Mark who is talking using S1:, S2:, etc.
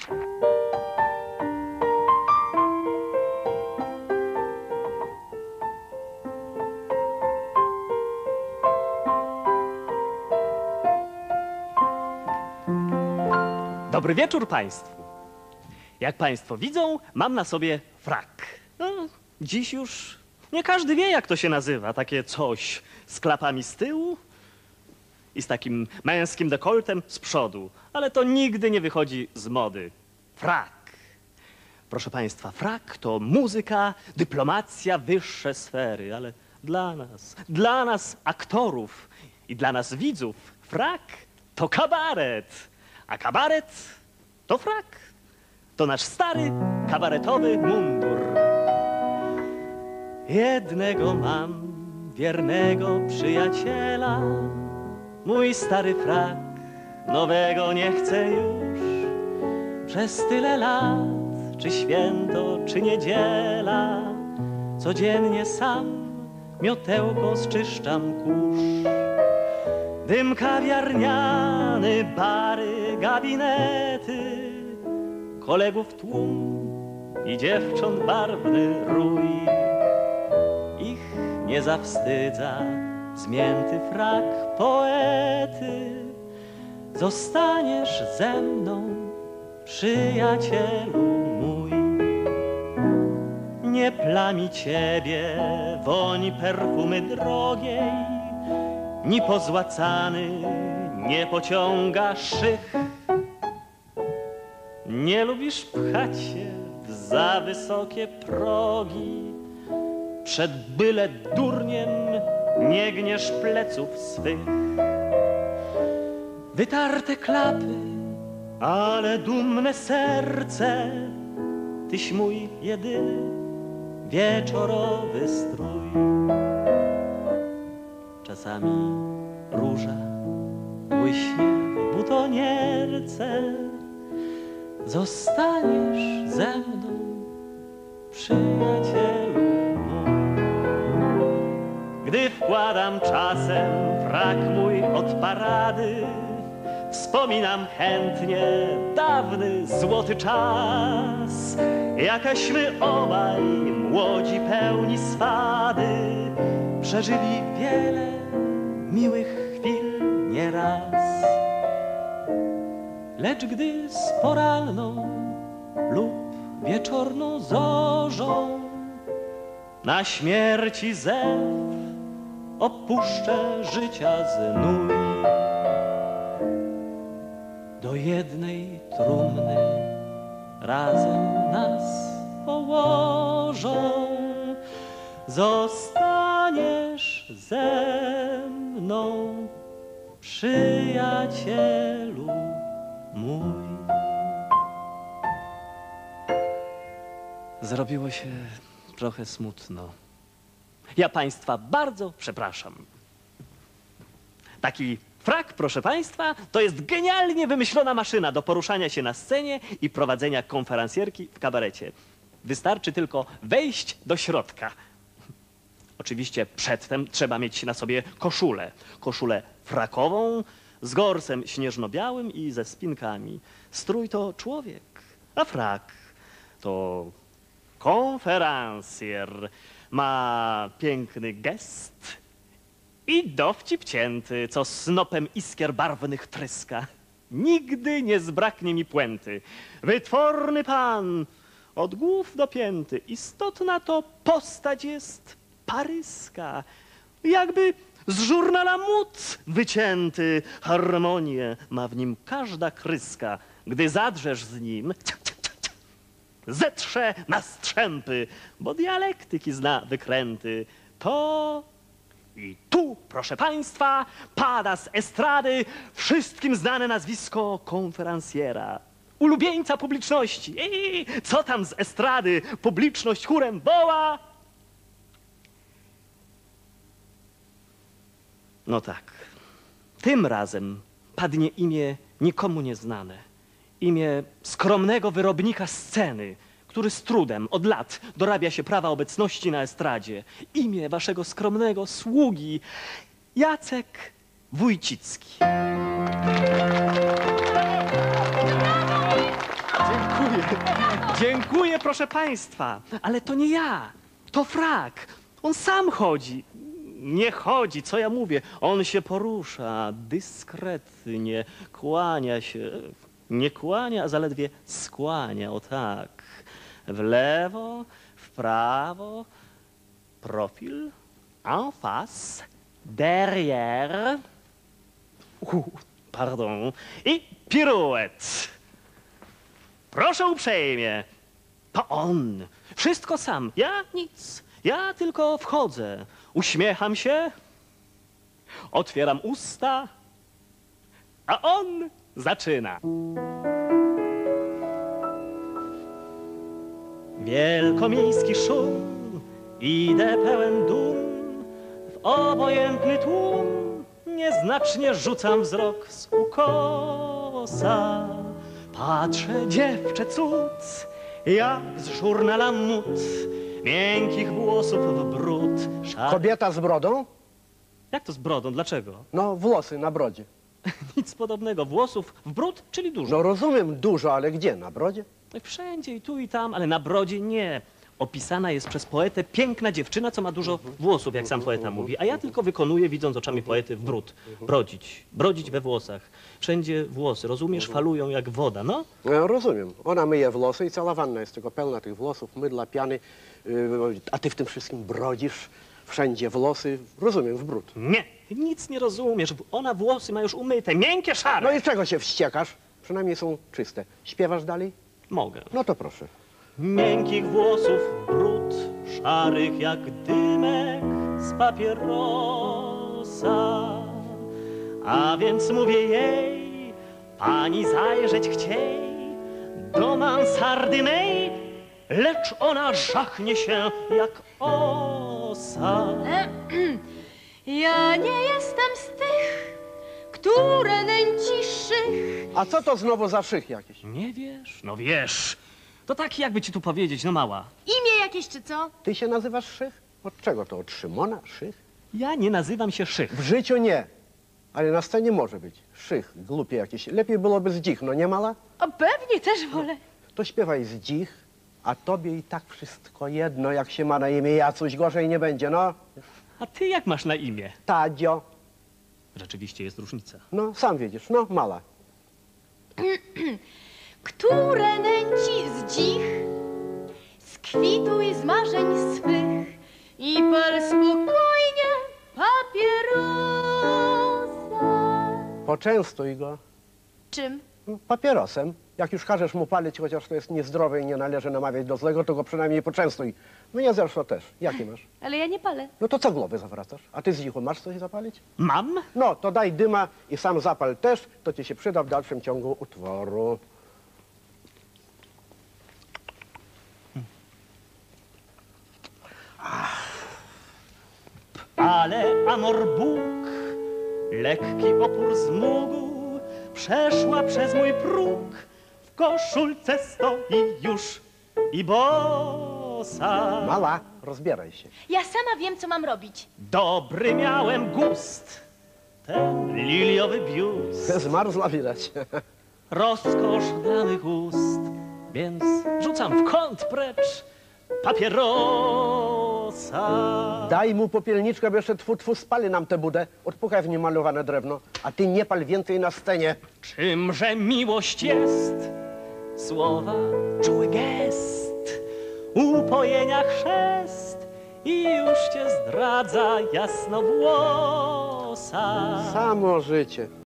S1: Dobry wieczór państwu. Jak państwo widzą, mam na sobie frak. No, dziś już nie każdy wie, jak to się nazywa. Takie coś z klapami z tyłu i z takim męskim dekoltem z przodu. Ale to nigdy nie wychodzi z mody. Frak. Proszę państwa, frak to muzyka, dyplomacja, wyższe sfery. Ale dla nas aktorów i dla nas widzów, frak to kabaret. A kabaret to frak. To nasz stary, kabaretowy mundur. Jednego mam wiernego przyjaciela. Mój stary frak nowego nie chcę już. Przez tyle lat, czy święto, czy niedziela, codziennie sam miotełko zczyszczam kurz. Dym kawiarniany, bary, gabinety, kolegów tłum i dziewcząt barwny rój. Ich nie zawstydza zmięty frak poety. Zostaniesz ze mną, przyjacielu mój. Nie plami ciebie woń perfumy drogiej, ni pozłacany nie pociąga szych. Nie lubisz pchać się w za wysokie progi. Przed byle durniem nie gniesz pleców swych. Wytarte klapy, ale dumne serce, tyś mój jedyny wieczorowy strój. Czasami róża błyśnie w butonierce. Zostaniesz ze mną, przyjacielu mój. Gdy wkładam czasem frak mój od parady, wspominam chętnie dawny złoty czas. Jakaśmy obaj młodzi pełni swady, przeżyli wiele miłych chwil nieraz. Lecz gdy z poranną lub wieczorną zorzą na śmierci zew opuszczę życia znój, do jednej trumny razem nas położą. Zostaniesz ze mną, przyjacielu mój. Zrobiło się trochę smutno. Ja państwa bardzo przepraszam. Taki frak, proszę państwa, to jest genialnie wymyślona maszyna do poruszania się na scenie i prowadzenia konferencjerki w kabarecie. Wystarczy tylko wejść do środka. Oczywiście przedtem trzeba mieć na sobie koszulę. Koszulę frakową z gorsem śnieżno-białym i ze spinkami. Strój to człowiek, a frak to konferencjer. Ma piękny gest i dowcip cięty, co snopem iskier barwnych tryska. Nigdy nie zbraknie mi puenty. Wytworny pan, od głów do pięty. Istotna to postać jest paryska. Jakby z żurnala Móc wycięty. Harmonię ma w nim każda kryska. Gdy zadrzesz z nim, zetrze na strzępy, bo dialektyki zna wykręty. To i tu, proszę państwa, pada z estrady wszystkim znane nazwisko konferencjera. Ulubieńca publiczności. Co tam z estrady? Publiczność chórem woła. No tak, tym razem padnie imię nikomu nieznane. Imię skromnego wyrobnika sceny, który z trudem od lat dorabia się prawa obecności na estradzie. Imię waszego skromnego sługi, Jacek Wójcicki. Dzień Dziękuję, proszę państwa, ale to nie ja, to frak. On sam chodzi. Nie chodzi, co ja mówię. On się porusza dyskretnie, kłania się. Nie kłania, a zaledwie skłania, o tak. W lewo, w prawo, profil, en face, derrière, pardon, i piruet. Proszę uprzejmie. To on. Wszystko sam. Ja nic. Ja tylko wchodzę. Uśmiecham się. Otwieram usta. A on zaczyna. Wielkomiejski szum. Idę pełen dum. W obojętny tłum. Nieznacznie rzucam wzrok z ukosa. Patrzę, dziewczę, cud, jak z żurnala mut, miękkich włosów w brud.
S2: Kobieta z brodą?
S1: Jak to z brodą? Dlaczego?
S2: No, włosy na brodzie.
S1: Nic podobnego. Włosów w brud, czyli dużo.
S2: No rozumiem, dużo, ale gdzie? Na brodzie?
S1: No, wszędzie i tu i tam, ale na brodzie nie. Opisana jest przez poetę piękna dziewczyna, co ma dużo włosów, jak sam poeta mówi. A ja tylko wykonuję, widząc oczami poety, w brud. Brodzić. Brodzić we włosach. Wszędzie włosy, rozumiesz? Falują jak woda, no?
S2: No, rozumiem. Ona myje włosy i cała wanna jest tylko pełna tych włosów, mydla, piany, a ty w tym wszystkim brodzisz. Wszędzie włosy, rozumiem, w brud.
S1: Nie, nic nie rozumiesz. Ona włosy ma już umyte, miękkie, szare.
S2: No i czego się wściekasz? Przynajmniej są czyste. Śpiewasz dalej?
S1: Mogę.
S2: No to proszę.
S1: Miękkich włosów brud, szarych jak dymek z papierosa. A więc mówię jej, pani zajrzeć chciej do mansardy mej, lecz ona żachnie się jak osa.
S3: Ja nie jestem z tych, które nęci szych.
S2: A co to znowu za szych jakieś?
S1: Nie wiesz? No wiesz. To tak jakby ci tu powiedzieć, no mała.
S3: Imię jakieś czy co?
S2: Ty się nazywasz Szych? Od czego to? Od Szymona? Szych?
S1: Ja nie nazywam się Szych.
S2: W życiu nie. Ale na scenie może być. Szych, głupie jakieś. Lepiej byłoby Zdzich, no nie mala?
S3: O, pewnie też wolę.
S2: To śpiewaj Zdzich, a tobie i tak wszystko jedno, jak się ma na imię Jacuś, gorzej nie będzie, no.
S1: A ty jak masz na imię?
S2: Tadzio.
S1: Rzeczywiście jest różnica.
S2: No, sam widzisz, no, mala.
S3: Które nęci zdzich, z kwitu i z marzeń swych i pal spokojnie papierosa.
S2: Poczęstuj go
S3: Czym?
S2: papierosem. Jak już każesz mu palić, chociaż to jest niezdrowe i nie należy namawiać do złego, to go przynajmniej poczęstuj. Mnie zresztą też. Jaki masz?
S3: Ale ja nie palę.
S2: No to co głowy zawracasz? A ty Zdzichu masz coś zapalić?
S1: Mam?
S2: No, to daj dyma i sam zapal też, to ci się przyda w dalszym ciągu utworu.
S1: Ale Amor Bóg, lekki opór zmógł, przeszła przez mój próg, w koszulce stoi już i bosa.
S2: Mala, rozbieraj się.
S3: Ja sama wiem, co mam robić.
S1: Dobry miałem gust, ten liliowy biust,
S2: Zmarzła widać.
S1: rozkosz dla mych ust, więc rzucam w kąt precz papierosa.
S2: Daj mu popielniczkę, bo jeszcze tfu spali nam tę budę. Odpukaj w nim malowane drewno, a ty nie pal więcej na scenie.
S1: Czymże miłość jest? Słowa, czuły gest, upojenia chrzest i już cię zdradza jasnowłosa.
S2: Samo życie.